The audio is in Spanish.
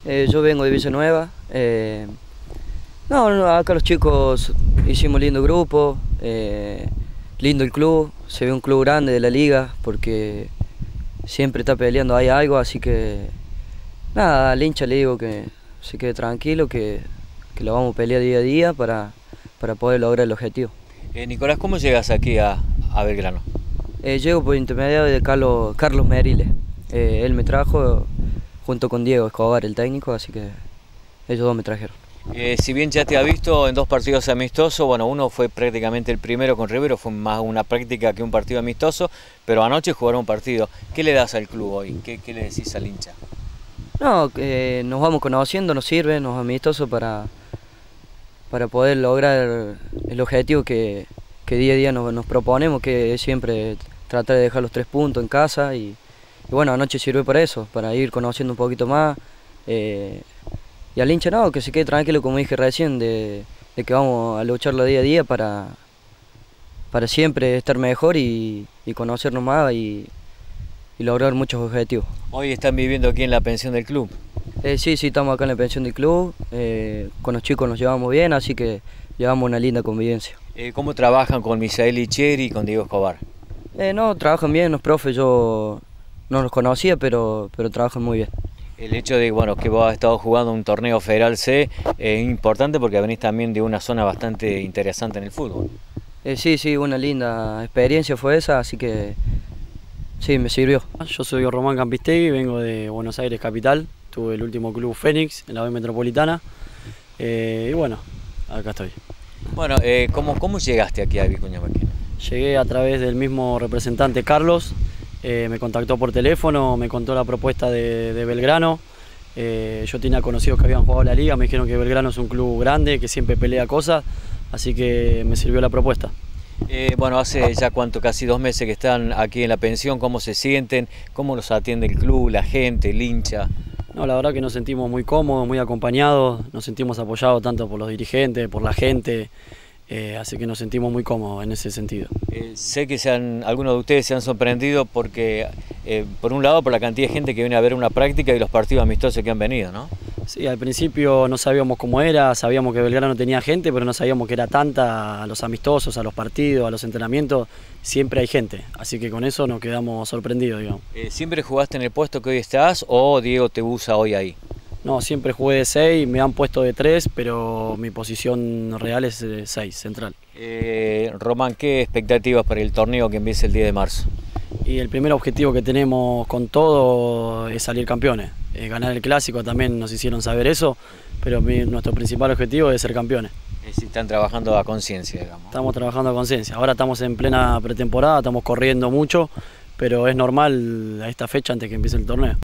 Yo vengo de Villanueva. No, acá los chicos hicimos lindo grupo, lindo el club, se ve un club grande de la liga porque siempre está peleando ahí algo, así que nada, al hincha le digo que se quede tranquilo, que lo vamos a pelear día a día para poder lograr el objetivo. Nicolás, ¿cómo llegas aquí a Belgrano? Llego por intermediario de Carlos Meriles. Él me trajo junto con Diego Escobar, el técnico, así que ellos dos me trajeron. Si bien ya te ha visto en dos partidos amistosos, bueno, uno fue prácticamente el primero con Rivero, fue más una práctica que un partido amistoso, pero anoche jugaron un partido. ¿Qué le das al club hoy? ¿Qué le decís al hincha? No, nos vamos conociendo, nos sirve, nos amistosos para poder lograr el objetivo que día a día nos proponemos, que es siempre tratar de dejar los 3 puntos en casa y bueno, anoche sirve para eso, para ir conociendo un poquito más. Y al hincha no, que se quede tranquilo, como dije recién, de que vamos a lucharlo día a día para siempre estar mejor y conocernos más y lograr muchos objetivos. Hoy están viviendo aquí en la pensión del club. Sí, estamos acá en la pensión del club, con los chicos nos llevamos bien, así que llevamos una linda convivencia. ¿Cómo trabajan con Misael Licheri y con Diego Escobar? No, trabajan bien los profes, yo no los conocía, pero trabajan muy bien. El hecho de que vos has estado jugando un torneo Federal C es importante porque venís también de una zona bastante interesante en el fútbol. Sí, una linda experiencia fue esa, así que sí, me sirvió. Yo soy Román Campistegui, vengo de Buenos Aires capital, tuve el último club Fénix en la B Metropolitana y bueno, acá estoy. Bueno, ¿cómo llegaste aquí a Vicuña Maquena? Llegué a través del mismo representante Carlos, me contactó por teléfono, me contó la propuesta de Belgrano. Yo tenía conocidos que habían jugado la liga, me dijeron que Belgrano es un club grande, que siempre pelea cosas, así que me sirvió la propuesta. Bueno, hace ya casi 2 meses que están aquí en la pensión, ¿cómo se sienten? ¿Cómo los atiende el club, la gente, el hincha? No, la verdad que nos sentimos muy cómodos, muy acompañados, nos sentimos apoyados tanto por los dirigentes, por la gente, así que nos sentimos muy cómodos en ese sentido. Sé que algunos de ustedes se han sorprendido porque, por un lado, por la cantidad de gente que viene a ver una práctica y los partidos amistosos que han venido, ¿no? Sí, al principio no sabíamos cómo era, sabíamos que Belgrano tenía gente, pero no sabíamos que era tanta a los amistosos, a los partidos, a los entrenamientos, siempre hay gente, así que con eso nos quedamos sorprendidos, digamos. ¿Siempre jugaste en el puesto que hoy estás o Diego te usa hoy ahí? No, siempre jugué de 6, me han puesto de 3, pero mi posición real es de 6, central. Román, ¿qué expectativas para el torneo que empieza el 10 de marzo? Y el primer objetivo que tenemos con todo es salir campeones. Ganar el clásico también nos hicieron saber eso, pero nuestro principal objetivo es ser campeones. Si están trabajando a conciencia, digamos. Estamos trabajando a conciencia. Ahora estamos en plena pretemporada, estamos corriendo mucho, pero es normal a esta fecha antes que empiece el torneo.